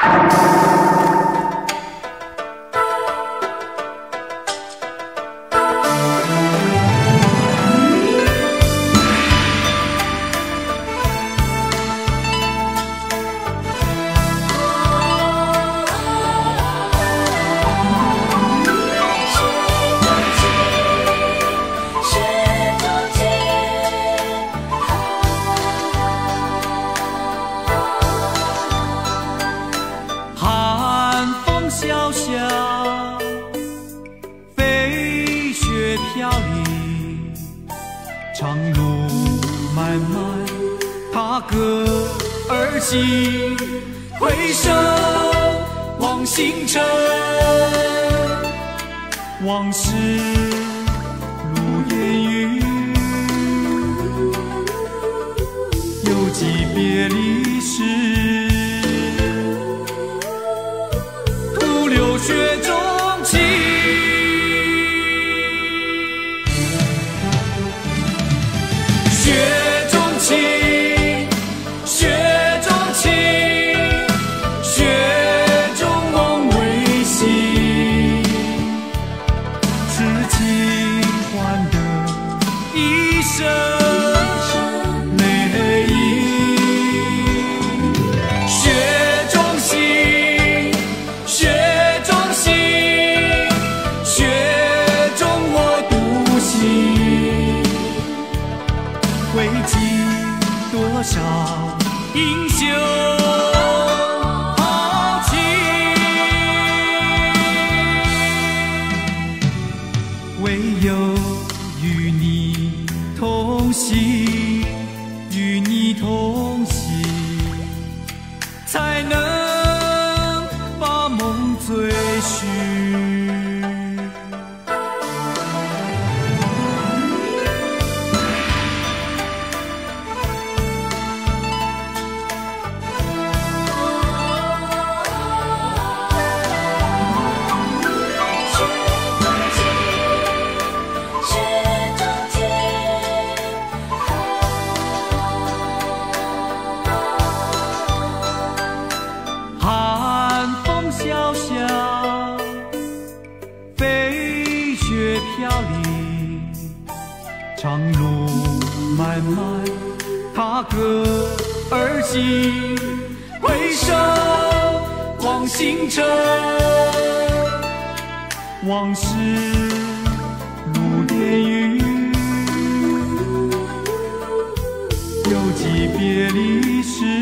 小小飞雪飘零，长路漫漫，踏歌而行，回首望星辰，往事如烟云，犹记别离时。 雪中情，雪中情，雪中情，雪中梦未醒，痴情换得一生泪影，雪中行，雪。 汇集多少英雄豪情，唯有与你同行，与你同行，才能把梦追寻。 小小飞雪飘零，长路漫漫，踏歌而行，回首望星辰，往事如烟云，犹记别离时。